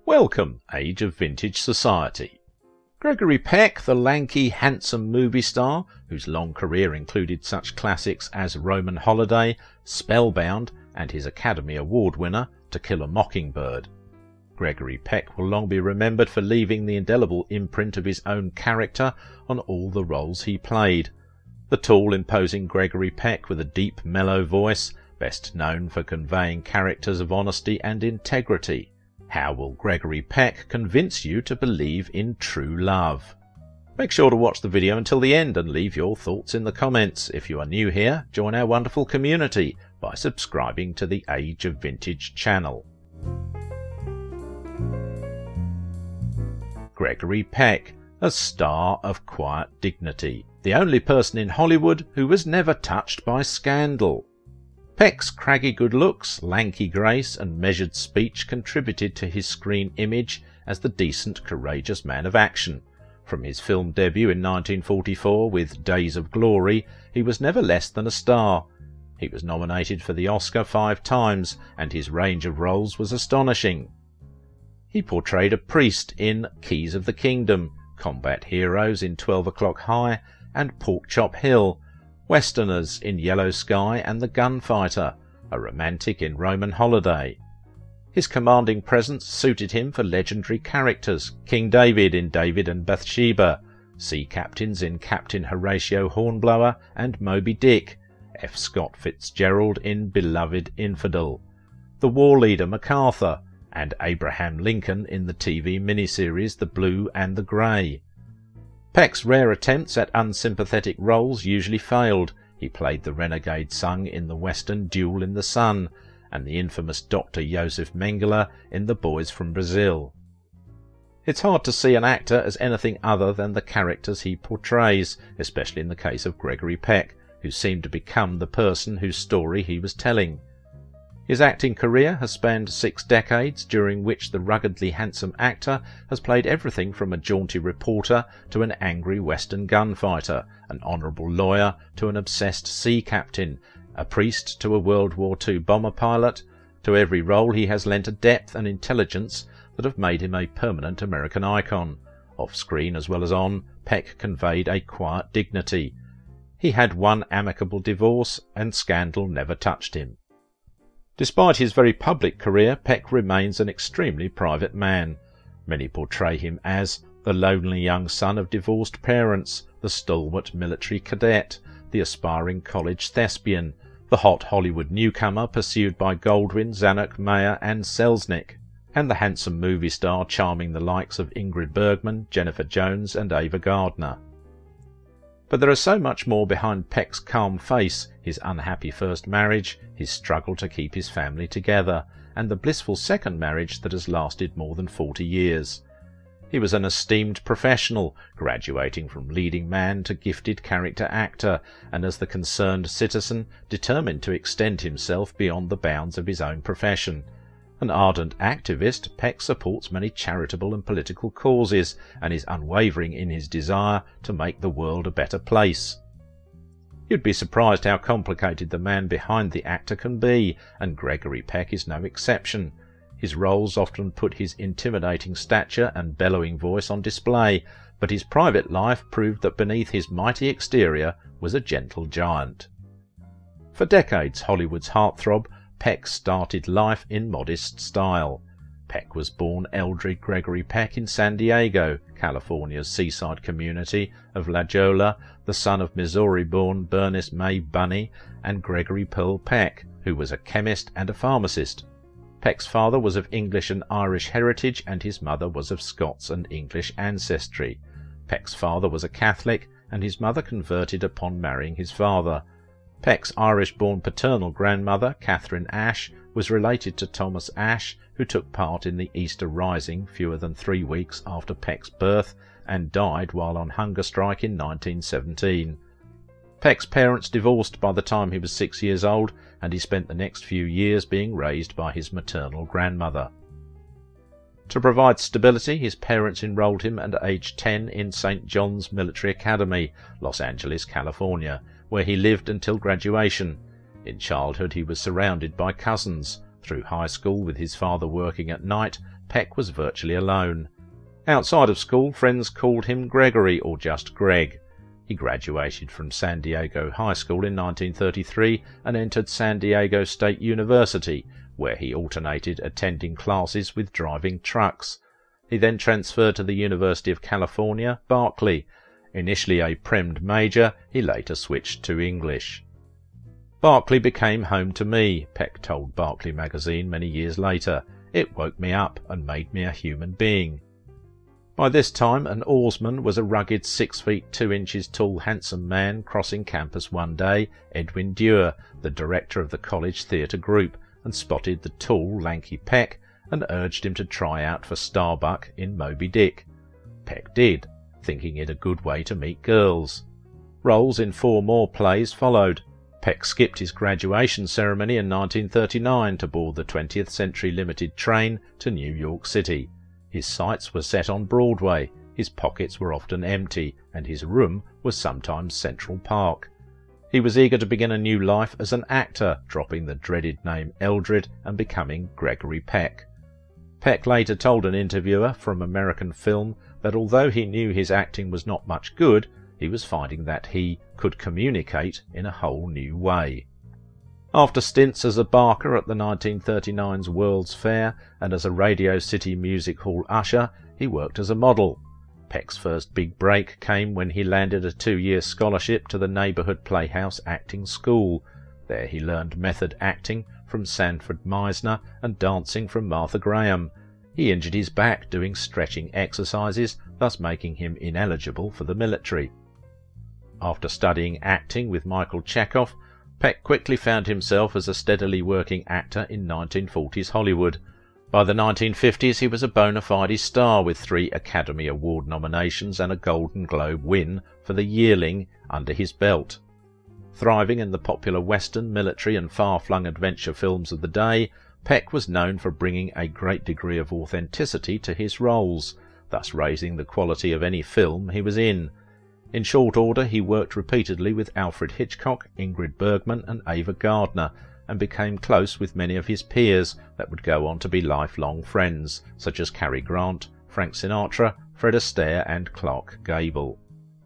Welcome, age of vintage society. Gregory Peck, the lanky, handsome movie star, whose long career included such classics as Roman Holiday, Spellbound, and his Academy Award winner, To Kill a Mockingbird. Gregory Peck will long be remembered for leaving the indelible imprint of his own character on all the roles he played. The tall, imposing Gregory Peck with a deep, mellow voice, best known for conveying characters of honesty and integrity. How will Gregory Peck convince you to believe in true love? Make sure to watch the video until the end and leave your thoughts in the comments. If you are new here, join our wonderful community by subscribing to the Age of Vintage channel. Gregory Peck, a star of quiet dignity, the only person in Hollywood who was never touched by scandal. Peck's craggy good looks, lanky grace, and measured speech contributed to his screen image as the decent, courageous man of action. From his film debut in 1944 with Days of Glory, he was never less than a star. He was nominated for the Oscar 5 times, and his range of roles was astonishing. He portrayed a priest in Keys of the Kingdom, combat heroes in 12 O'Clock High and Porkchop Hill, Westerners in Yellow Sky and The Gunfighter, a romantic in Roman Holiday. His commanding presence suited him for legendary characters, King David in David and Bathsheba, sea captains in Captain Horatio Hornblower and Moby Dick, F. Scott Fitzgerald in Beloved Infidel, the war leader MacArthur, and Abraham Lincoln in the TV miniseries The Blue and the Grey. Peck's rare attempts at unsympathetic roles usually failed. He played the renegade son in the western Duel in the Sun, and the infamous Dr. Joseph Mengele in The Boys from Brazil. It's hard to see an actor as anything other than the characters he portrays, especially in the case of Gregory Peck, who seemed to become the person whose story he was telling. His acting career has spanned 6 decades, during which the ruggedly handsome actor has played everything from a jaunty reporter to an angry Western gunfighter, an honourable lawyer to an obsessed sea captain, a priest to a World War II bomber pilot. To every role he has lent a depth and intelligence that have made him a permanent American icon. Off-screen as well as on, Peck conveyed a quiet dignity. He had one amicable divorce, and scandal never touched him. Despite his very public career, Peck remains an extremely private man. Many portray him as the lonely young son of divorced parents, the stalwart military cadet, the aspiring college thespian, the hot Hollywood newcomer pursued by Goldwyn, Zanuck, Meyer and Selznick, and the handsome movie star charming the likes of Ingrid Bergman, Jennifer Jones and Ava Gardner. But there is so much more behind Peck's calm face, his unhappy first marriage, his struggle to keep his family together, and the blissful second marriage that has lasted more than 40 years. He was an esteemed professional, graduating from leading man to gifted character actor, and as the concerned citizen, determined to extend himself beyond the bounds of his own profession. An ardent activist, Peck supports many charitable and political causes, and is unwavering in his desire to make the world a better place. You'd be surprised how complicated the man behind the actor can be, and Gregory Peck is no exception. His roles often put his intimidating stature and bellowing voice on display, but his private life proved that beneath his mighty exterior was a gentle giant. For decades, Hollywood's heartthrob, Peck started life in modest style. Peck was born Eldred Gregory Peck in San Diego, California's seaside community of La Jolla, the son of Missouri-born Bernice May Bunny and Gregory Pearl Peck, who was a chemist and a pharmacist. Peck's father was of English and Irish heritage, and his mother was of Scots and English ancestry. Peck's father was a Catholic, and his mother converted upon marrying his father. Peck's Irish-born paternal grandmother, Catherine Ashe, was related to Thomas Ashe, who took part in the Easter Rising fewer than 3 weeks after Peck's birth and died while on hunger strike in 1917. Peck's parents divorced by the time he was 6 years old, and he spent the next few years being raised by his maternal grandmother. To provide stability, his parents enrolled him at age 10 in St. John's Military Academy, Los Angeles, California, where he lived until graduation. In childhood he was surrounded by cousins. Through high school, with his father working at night, Peck was virtually alone. Outside of school, friends called him Gregory or just Greg. He graduated from San Diego High School in 1933 and entered San Diego State University, where he alternated attending classes with driving trucks. He then transferred to the University of California, Berkeley. Initially a Prem'd major, he later switched to English. Berkeley became home to me, Peck told Berkeley magazine many years later. It woke me up and made me a human being. By this time, an oarsman was a rugged 6 feet 2 inches tall handsome man crossing campus one day, Edwin Dewar, the director of the college theatre group, and spotted the tall, lanky Peck and urged him to try out for Starbuck in Moby Dick. Peck did, thinking it a good way to meet girls. Roles in 4 more plays followed. Peck skipped his graduation ceremony in 1939 to board the 20th Century Limited train to New York City. His sights were set on Broadway, his pockets were often empty, and his room was sometimes Central Park. He was eager to begin a new life as an actor, dropping the dreaded name Eldred and becoming Gregory Peck. Peck later told an interviewer from American Film that although he knew his acting was not much good, he was finding that he could communicate in a whole new way. After stints as a barker at the 1939's World's Fair and as a Radio City Music Hall usher, he worked as a model. Peck's first big break came when he landed a 2-year scholarship to the neighbourhood Playhouse Acting School. There he learned method acting from Sanford Meisner and dancing from Martha Graham. He injured his back doing stretching exercises, thus making him ineligible for the military. After studying acting with Michael Chekhov, Peck quickly found himself as a steadily working actor in 1940s Hollywood. By the 1950s he was a bona fide star with 3 Academy Award nominations and a Golden Globe win for The Yearling under his belt. Thriving in the popular Western, military and far-flung adventure films of the day, Peck was known for bringing a great degree of authenticity to his roles, thus raising the quality of any film he was in. In short order he worked repeatedly with Alfred Hitchcock, Ingrid Bergman and Ava Gardner, and became close with many of his peers that would go on to be lifelong friends, such as Cary Grant, Frank Sinatra, Fred Astaire and Clark Gable.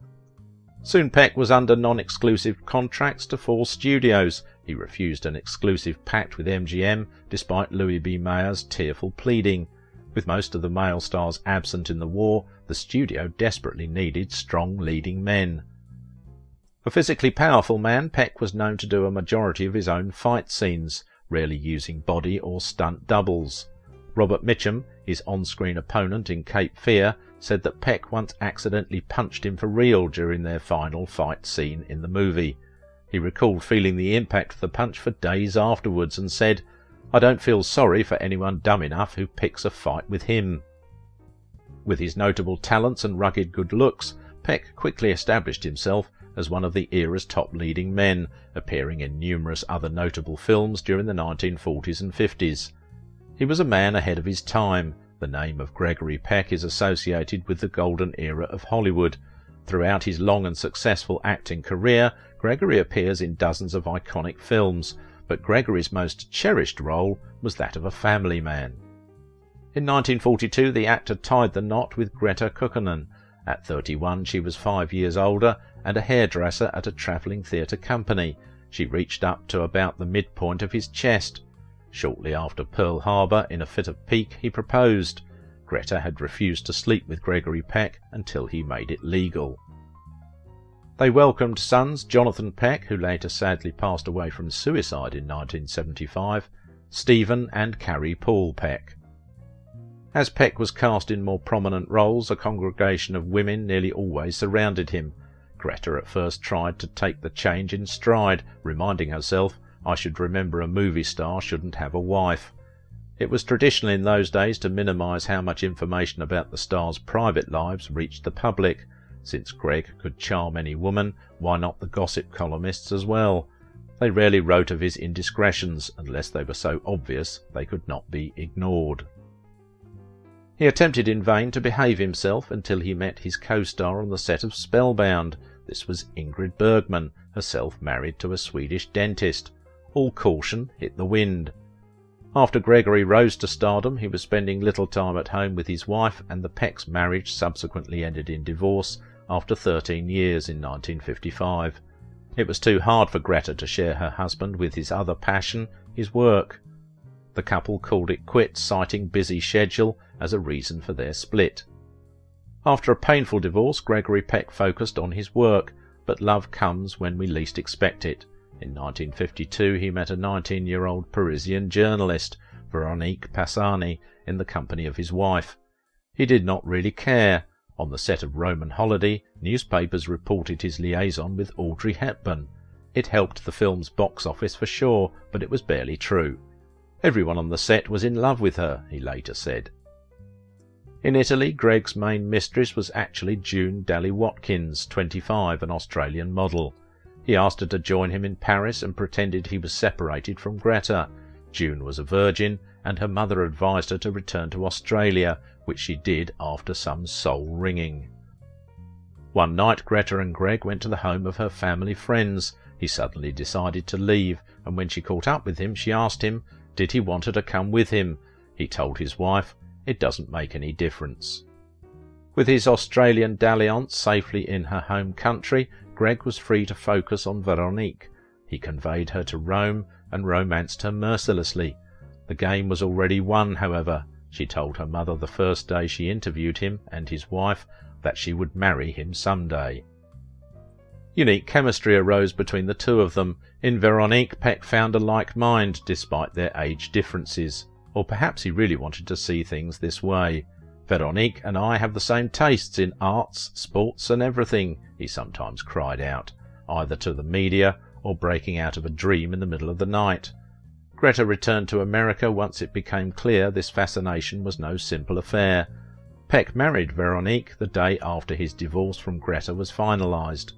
Soon Peck was under non-exclusive contracts to 4 studios. He refused an exclusive pact with MGM, despite Louis B. Mayer's tearful pleading. With most of the male stars absent in the war, the studio desperately needed strong leading men. A physically powerful man, Peck was known to do a majority of his own fight scenes, rarely using body or stunt doubles. Robert Mitchum, his on-screen opponent in Cape Fear, said that Peck once accidentally punched him for real during their final fight scene in the movie. He recalled feeling the impact of the punch for days afterwards and said, "I don't feel sorry for anyone dumb enough who picks a fight with him." With his notable talents and rugged good looks, Peck quickly established himself as one of the era's top leading men, appearing in numerous other notable films during the 1940s and 50s. He was a man ahead of his time. The name of Gregory Peck is associated with the golden era of Hollywood. Throughout his long and successful acting career, Gregory appears in dozens of iconic films, but Gregory's most cherished role was that of a family man. In 1942 the actor tied the knot with Greta Kukkonen. At 31 she was 5 years older and a hairdresser at a travelling theatre company. She reached up to about the midpoint of his chest. Shortly after Pearl Harbor, in a fit of pique, he proposed. Greta had refused to sleep with Gregory Peck until he made it legal. They welcomed sons Jonathan Peck, who later sadly passed away from suicide in 1975, Stephen and Carrie Paul Peck. As Peck was cast in more prominent roles, a congregation of women nearly always surrounded him. Greta at first tried to take the change in stride, reminding herself, "I should remember a movie star shouldn't have a wife." It was traditional in those days to minimise how much information about the stars' private lives reached the public. Since Greg could charm any woman, why not the gossip columnists as well? They rarely wrote of his indiscretions, unless they were so obvious they could not be ignored. He attempted in vain to behave himself until he met his co-star on the set of Spellbound. This was Ingrid Bergman, herself married to a Swedish dentist. All caution hit the wind. After Gregory rose to stardom, he was spending little time at home with his wife, and the Pecks' marriage subsequently ended in divorce after 13 years in 1955. It was too hard for Greta to share her husband with his other passion, his work. The couple called it quits, citing busy schedule as a reason for their split. After a painful divorce, Gregory Peck focused on his work, but love comes when we least expect it. In 1952 he met a 19-year-old Parisian journalist, Veronique Passani, in the company of his wife. He did not really care. On the set of Roman Holiday, newspapers reported his liaison with Audrey Hepburn. It helped the film's box office for sure, but it was barely true. Everyone on the set was in love with her, he later said. In Italy, Greg's main mistress was actually June Daly-Watkins, 25, an Australian model. He asked her to join him in Paris and pretended he was separated from Greta. June was a virgin, and her mother advised her to return to Australia, which she did after some soul-ringing. One night Greta and Greg went to the home of her family friends. He suddenly decided to leave, and when she caught up with him, she asked him, did he want her to come with him? He told his wife, it doesn't make any difference. With his Australian dalliance safely in her home country, Greg was free to focus on Veronique. He conveyed her to Rome and romanced her mercilessly. The game was already won, however. She told her mother the first day she interviewed him and his wife that she would marry him someday. Unique chemistry arose between the two of them. In Veronique, Peck found a like mind despite their age differences. Or perhaps he really wanted to see things this way. Veronique and I have the same tastes in arts, sports and everything, he sometimes cried out, either to the media or breaking out of a dream in the middle of the night. Greta returned to America once it became clear this fascination was no simple affair. Peck married Veronique the day after his divorce from Greta was finalized.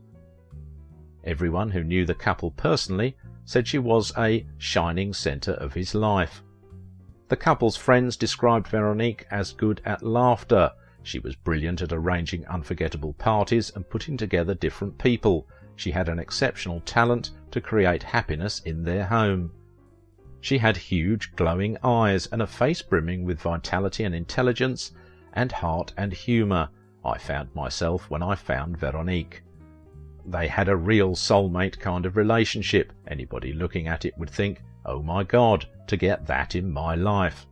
Everyone who knew the couple personally said she was a shining centre of his life. The couple's friends described Veronique as good at laughter. She was brilliant at arranging unforgettable parties and putting together different people. She had an exceptional talent to create happiness in their home. She had huge glowing eyes and a face brimming with vitality and intelligence and heart and humour. I found myself when I found Veronique. They had a real soulmate kind of relationship. Anybody looking at it would think, oh my God, to get that in my life.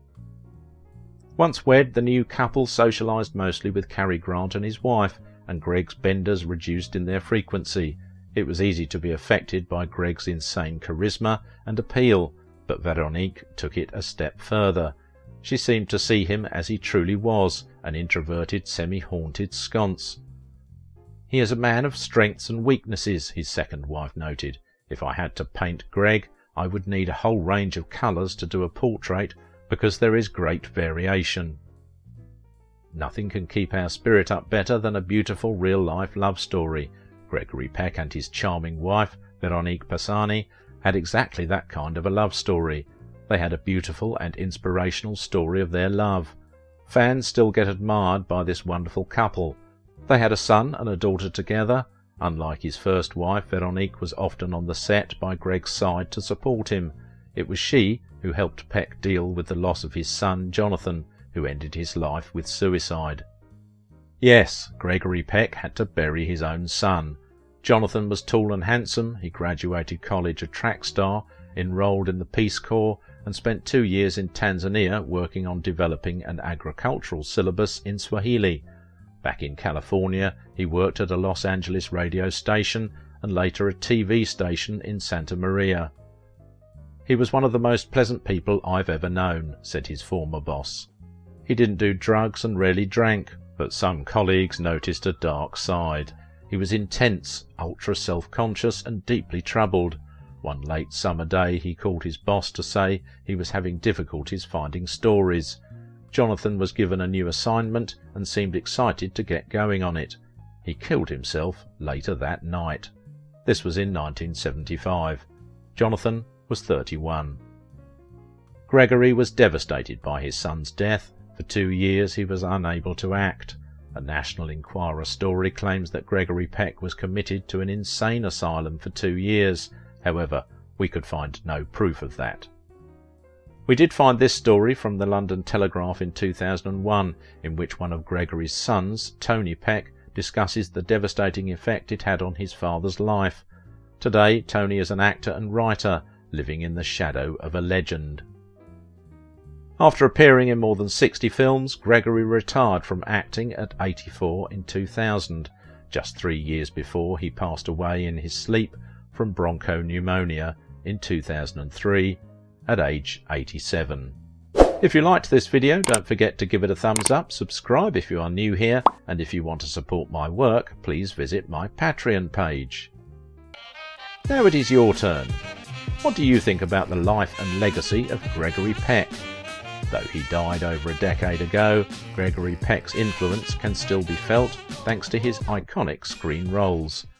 Once wed, the new couple socialised mostly with Cary Grant and his wife, and Greg's benders reduced in their frequency. It was easy to be affected by Greg's insane charisma and appeal, but Veronique took it a step further. She seemed to see him as he truly was, an introverted, semi-haunted sconce. He is a man of strengths and weaknesses, his second wife noted. If I had to paint Greg, I would need a whole range of colours to do a portrait, because there is great variation. Nothing can keep our spirit up better than a beautiful real-life love story. Gregory Peck and his charming wife, Veronique Passani, had exactly that kind of a love story. They had a beautiful and inspirational story of their love. Fans still get admired by this wonderful couple. They had a son and a daughter together. Unlike his first wife, Veronique was often on the set by Greg's side to support him. It was she who helped Peck deal with the loss of his son, Jonathan, who ended his life with suicide. Yes, Gregory Peck had to bury his own son. Jonathan was tall and handsome. He graduated college a track star, enrolled in the Peace Corps, and spent 2 years in Tanzania working on developing an agricultural syllabus in Swahili. Back in California, he worked at a Los Angeles radio station and later a TV station in Santa Maria. He was one of the most pleasant people I've ever known, said his former boss. He didn't do drugs and rarely drank, but some colleagues noticed a dark side. He was intense, ultra self-conscious and deeply troubled. One late summer day he called his boss to say he was having difficulties finding stories. Jonathan was given a new assignment and seemed excited to get going on it. He killed himself later that night. This was in 1975. Jonathan was 31. Gregory was devastated by his son's death. For 2 years he was unable to act. A National Enquirer story claims that Gregory Peck was committed to an insane asylum for 2 years. However, we could find no proof of that. We did find this story from the London Telegraph in 2001, in which one of Gregory's sons, Tony Peck, discusses the devastating effect it had on his father's life. Today, Tony is an actor and writer, living in the shadow of a legend. After appearing in more than 60 films, Gregory retired from acting at 84 in 2000, just 3 years before he passed away in his sleep from bronchopneumonia in 2003 at age 87. If you liked this video, don't forget to give it a thumbs up, subscribe if you are new here, and if you want to support my work, please visit my Patreon page. Now it is your turn. What do you think about the life and legacy of Gregory Peck? Though he died over a decade ago, Gregory Peck's influence can still be felt thanks to his iconic screen roles.